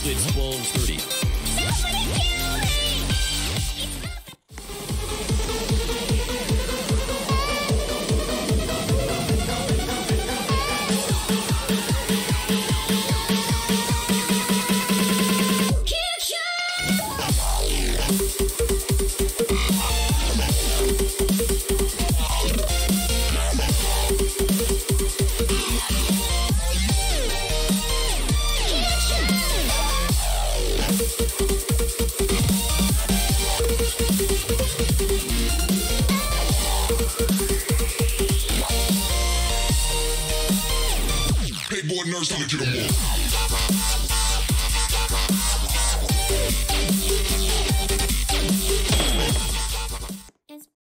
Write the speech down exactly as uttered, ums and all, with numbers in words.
Splits twelve thirty. Big boy nurse, I'ma get 'em all.